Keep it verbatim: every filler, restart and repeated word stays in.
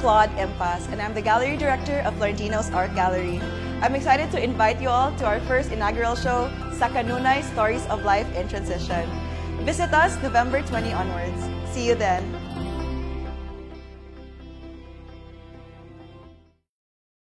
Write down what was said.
Flawed Impasse, and I'm the gallery director of Florentino's Art Gallery. I'm excited to invite you all to our first inaugural show, sa Kanunay Stories of Life in Transition. Visit us November twentieth onwards. See you then!